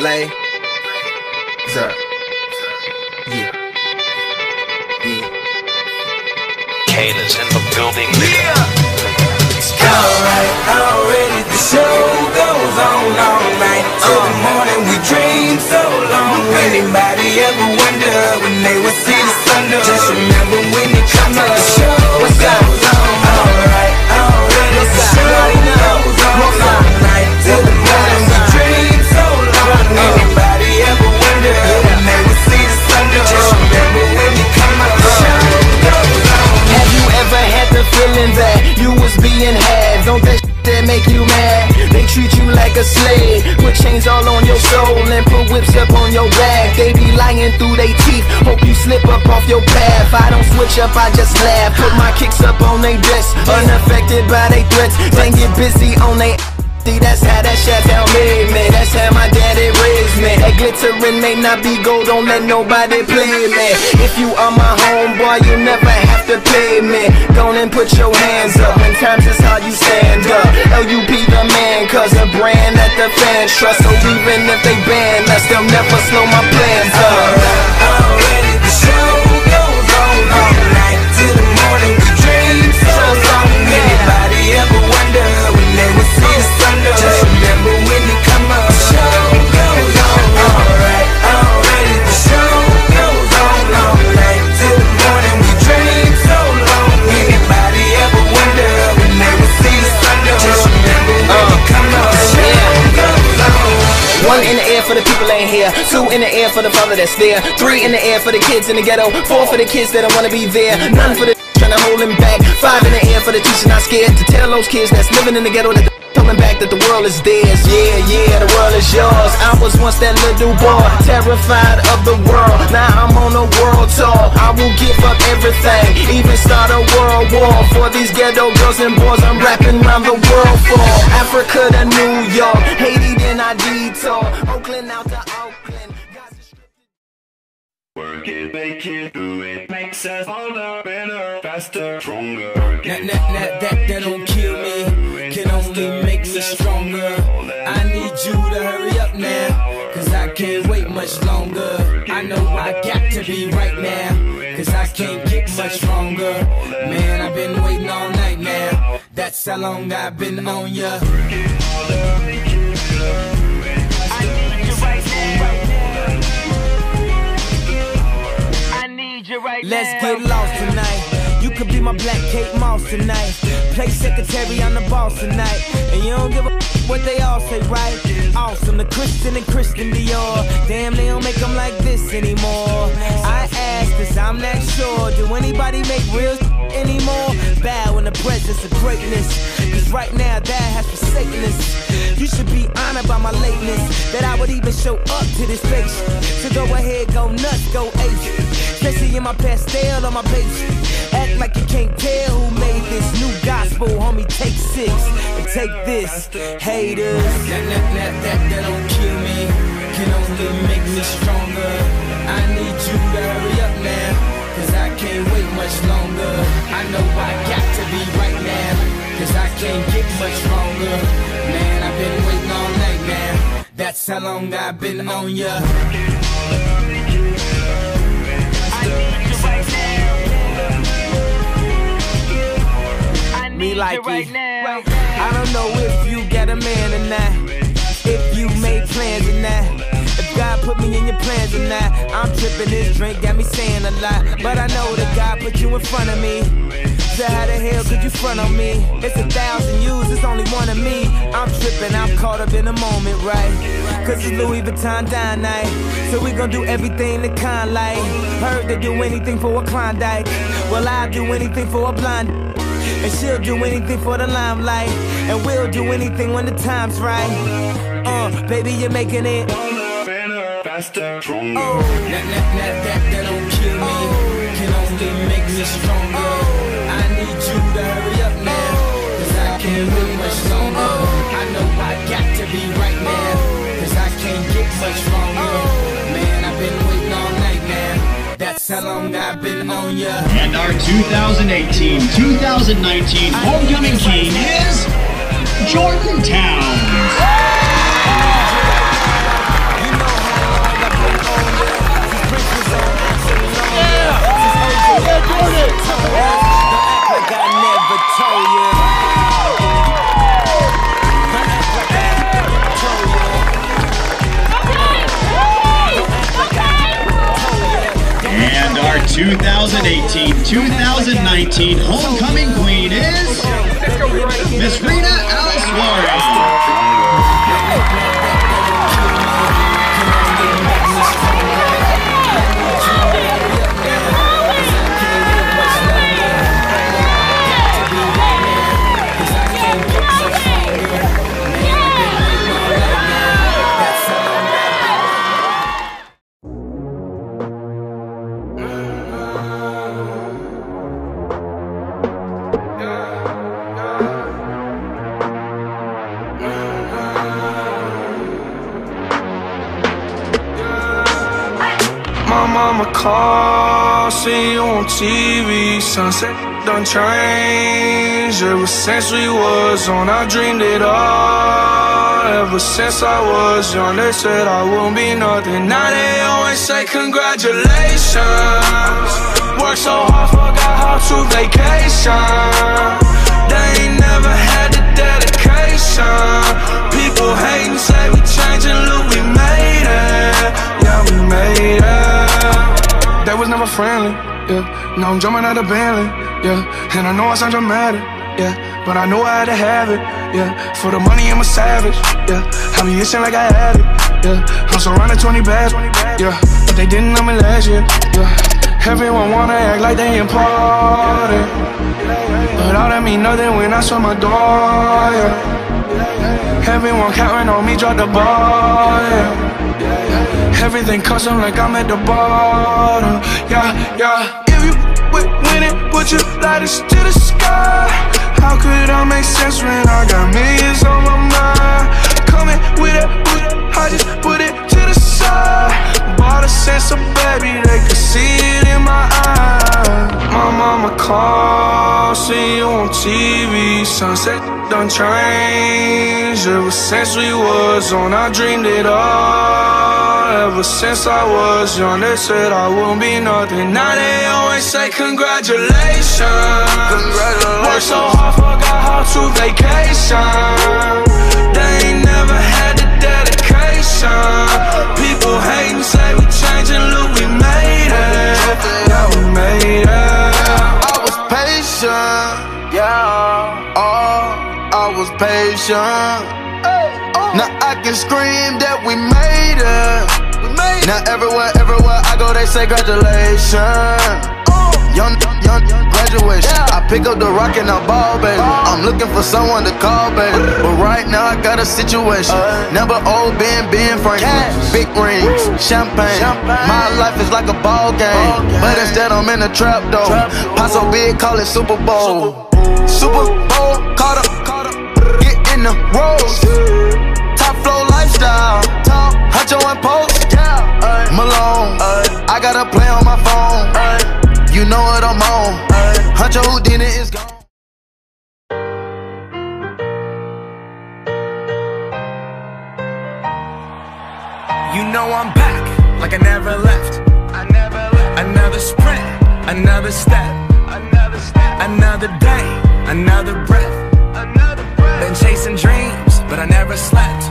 Lay. Sir. Yeah. Yeah. Kane is in the building. Yeah. Alright, already the show goes on all night till the morning. We dream so long. Anybody ever wonder when they would see the sun? Just remember when you come to the show. What's goes on? Alright, already the show goes on all night till the morning. We dream so long. Anybody ever wonder when they would see the sun? Just remember when you come to the show goes on. Have you ever had the feeling that you was being had? Don't that that make you mad? They treat you like a slave, put chains all on your soul and put whips up on your back. They be lying through they teeth, hope you slip up off your path. I don't switch up, I just laugh, put my kicks up on they desk, unaffected by they threats. Then get busy on they see, that's how that Chi-Town made me. That's how my daddy raised me. That glittering may not be gold, don't let nobody play me. If you are my homeboy, you never have to pay me. Go and put your hands up, when times is how you stand up. LUP the man, cause a brand that the fans trust. So even if they ban us, they'll never slow my plans up. Already the show goes on all night till the morning. We dream so long. Anybody ever wonder when they would see the sun? Just remember when you come up. The show goes on. Alright, already the show goes on all night till the morning. We dream so long. Anybody ever wonder when they would see the sun? Just remember when you come up. The show goes on. One in the air for the people ain't here. Two in the air for the father that's there. Three in the air for the kids in the ghetto. Four for the kids that don't wanna be there. None for the trying to hold him back. Five in the air for the teacher not scared to tell those kids that's living in the ghetto that coming back that the world is theirs. Yeah, yeah, the world is yours. I was once that little boy, terrified of the world. Now I'm on a world tour. I will give up everything, even start a world war for these ghetto girls and boys I'm rapping around the world for. Africa to New York, Haiti then I detour, Oakland out to Oakland. Work it, make it, do it, makes us harder, better, faster, stronger. That don't kill me, can only make me stronger. I need you to hurry up now, cause I can't wait much longer. I know I got to be right now, cause I can't get much stronger. Man, I've been waiting all night now, that's how long I've been on ya. Let's get lost tonight. You could be my black Kate Moss tonight. Play secretary, I'm the boss tonight. And you don't give a what they all say, right? Awesome, the Christian and Christian Dior. Damn, they don't make them like this anymore. I ask, cause I'm not sure. Do anybody make real anymore? Bow in the presence of greatness, cause right now that has forsaken us. You should be honored by my lateness, that I would even show up to this place. So go ahead, go nuts, go ape. Especially in my pastel on my page. Act like you can't tell who made this new gospel, homie. Take 6 and take this, haters. That don't kill me, can only make me stronger. I need you to hurry up now, cause I can't wait much longer. I know I got to be right now, cause I can't get much stronger. Man, I've been waiting all night now, that's how long I've been on ya. Me like it. Right now. I don't know if you got a man or not, if you made plans or not, if God put me in your plans or not. I'm tripping, this drink got me saying a lot, but I know that God put you in front of me. So how the hell could you front on me? It's 1,000 yous, it's only one of me. I'm tripping, I'm caught up in the moment, right? Cause it's Louis Vuitton dine night, so we gon' do everything the kind like. Heard they do anything for a Klondike, well I'll do anything for a blind. And she'll do anything for the limelight, and we'll do anything when the time's right. Baby, you're making it Better, faster, stronger. That don't kill me, can only make me stronger. I need you to hurry up now, cause I can't wait much longer. I know I got to be right now, cause I can't get much stronger. Man, I've been waiting all night now, that's how long I've been on ya. And our 2018-2019 homecoming king is Jordan Towns. 2018-2019 homecoming queen is Miss Rina Al-Swari. My mama call, see you on TV. Sunset done changed. Ever since we was on, I dreamed it all. Ever since I was young, they said I won't be nothing. Now they always say congratulations. Worked so hard, forgot how to vacation. They ain't never had the dedication. People hating, say we changing, look, we made it. Yeah, we made it. That was never friendly, yeah. Now I'm jumping out of Bentley, yeah. And I know I sound dramatic, yeah, but I know I had to have it, yeah. For the money, I'm a savage, yeah. I be itching like I had it, yeah. I'm surrounded 20 bags, yeah. But they didn't know me last year, yeah. Everyone wanna act like they important, but all that mean nothing when I saw my door, yeah. Everyone counting on me, drop the ball, yeah. Everything custom like I'm at the bottom, yeah, yeah. If you win it, put your lighters to the sky. How could I make sense when I got millions on my mind? Coming with it, I just put it to the side. Bought a sense of baby, they could see it in my eyes. My mama call, see you on TV. Sunset done changed. Ever since we was on, I dreamed it all. Ever since I was young, they said I won't be nothing. Now they always say congratulations. Worked so hard, forgot how to vacation. They ain't never had the dedication. People hating, say we changing, look, we made it. Yeah, we made it. I was patient, yeah. Oh, I was patient. Now I can scream that we made it. Now everywhere I go, they say congratulations. Young graduation. I pick up the rock and I ball, baby. I'm looking for someone to call, baby. But right now I got a situation. Never old Ben Franklin. Big rings, champagne. My life is like a ball game, but instead I'm in a trap though. Pot so big, call it Super Bowl. Super Bowl, caught up, get in the rolls. Top flow lifestyle, Huncho and Post, Malone. I got a play on my phone, you know what I'm on. Huncho Houdini is gone. You know I'm back, like I never left. Another sprint, another step, another day, another breath. Been chasing dreams, but I never slept.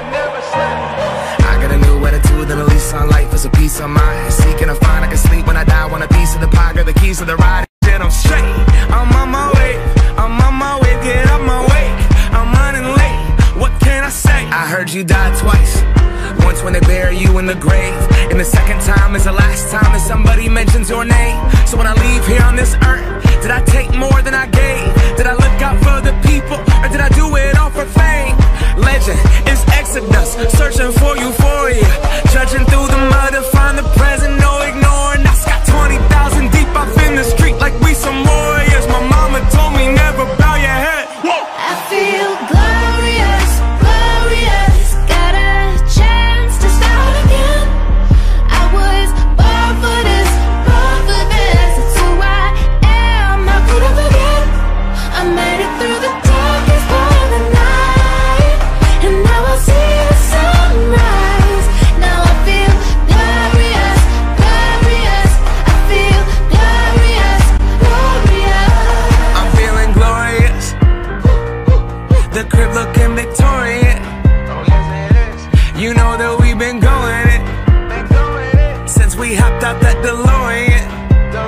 I got a new attitude and a lease on life is a peace of mind. Seeking a find I can sleep when I die. Want a piece of the pie, got the keys to the ride. Shit, I'm straight. I'm on my way. Get up my way. I'm running late. What can I say? I heard you died twice. Once when they bury you in the grave, and the second time is the last time that somebody mentions your name. So when I leave here on this earth, did I take more than I gave? Did I look out for the people, or did I do it all for fame? Legend is Exodus, searching for euphoria, judging through the mud to find the present, no ignoring. I got 20,000 deep up in the street like we some warriors. My mama told me never bow your head. Whoa. I feel glorious, glorious. Got a chance to start again. I was born for this, born for this. It's who I am, how could I forget? I made it through the darkest part of the night, and now I see the sunrise. Now I feel glorious, glorious. I feel glorious, glorious. I'm feeling glorious. The crib looking Victorian. You know that we've been going it since we hopped out that DeLorean.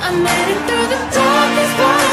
I made it through the darkest part